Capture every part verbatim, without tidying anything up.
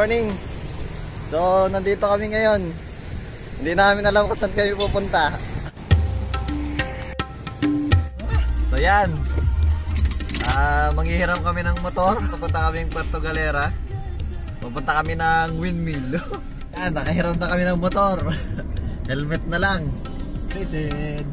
morning. So, nandito kami ngayon. Hindi namin alam kung saan kami pupunta. So, yan. Uh, manghihiram kami ng motor. Pupunta kami ng Puerto Galera. Pupunta kami ng windmill. Yan, nakahiram na kami ng motor. Helmet na lang. Fitted.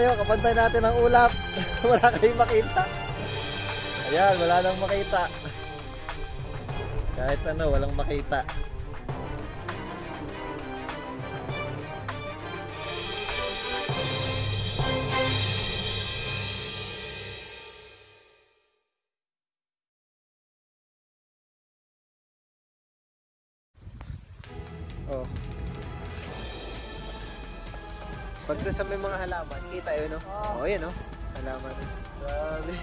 tayo, kapantay natin ang ulap. Wala kayong makita. Ayan, wala nang makita. Kahit ano, walang makita. Oh. Pag sa may mga halaman, kita yun, no? Oh, oh yan, no? Halaman. Grabe.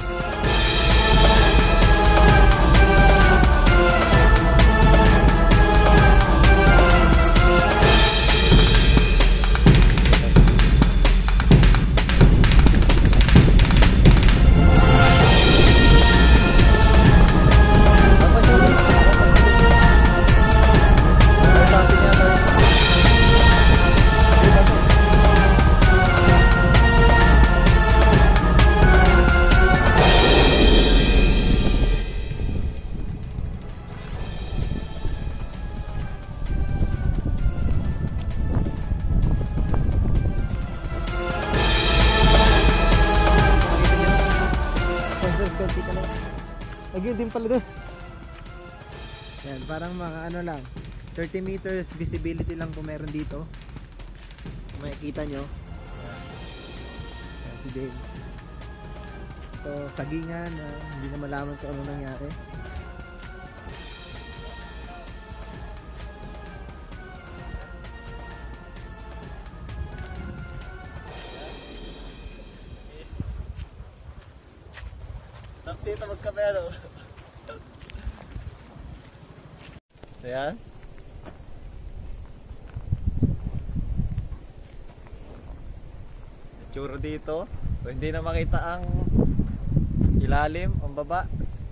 Lagi din pala doon. Yan, parang mga ano lang, thirty meters visibility lang po meron dito. Kung makikita nyo. Yan. Yan si James. So, sagingan, uh, hindi na malaman kung ano nangyari. Dito magkapelo. Ayan. Itsura dito. So, hindi na makita ang ilalim, ang baba.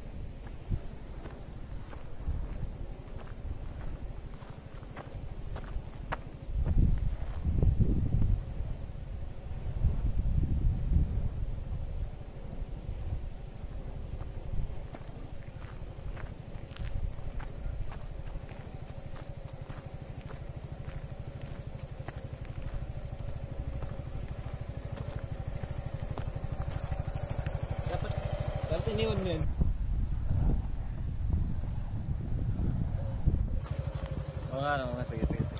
Iniwan mo yun. Oo nga naman, sige, sige, sige.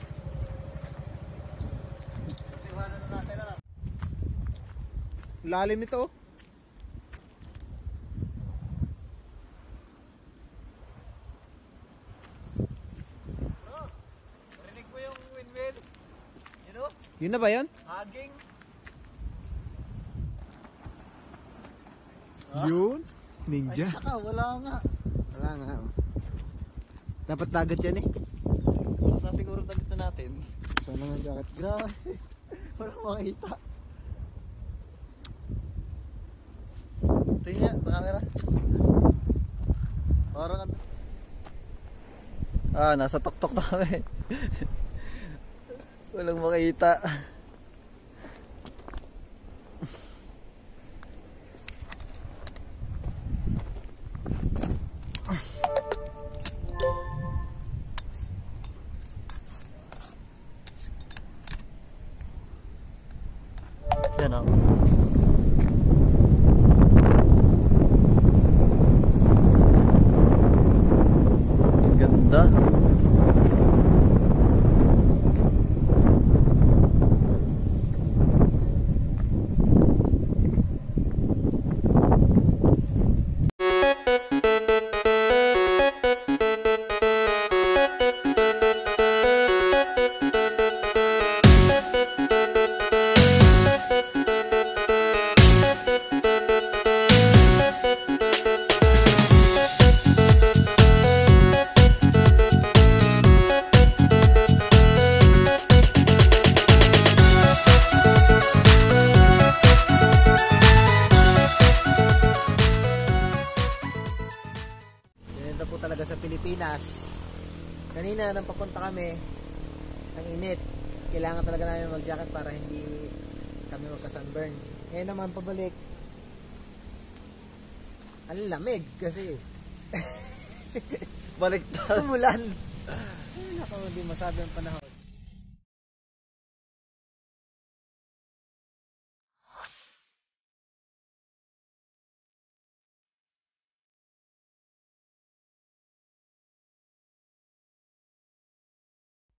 Siwanan na natin na. Lalim ito. Bro, marinig mo yung windmill? You know? Yun na ba yun? Haging. Yun? Ninja. Ay, saka, wala nga. Wala nga. Oh. Dapat dagat yan eh. Sa siguro damit na natin. Sana nga jacket. Grabe. Walang makita. Tingnan sa camera. Parang ano. Ah, nasa tuktok na kami. Walang makita. Yan o. Ganda. Talaga sa Pilipinas. Kanina nang papunta kami, ang init. Kailangan talaga namin mag-jacket para hindi kami magka-sunburn. Ngayon naman pabalik, ang lamig kasi Baliktad. umulan. Ay, naku, hindi masabi ang panahon.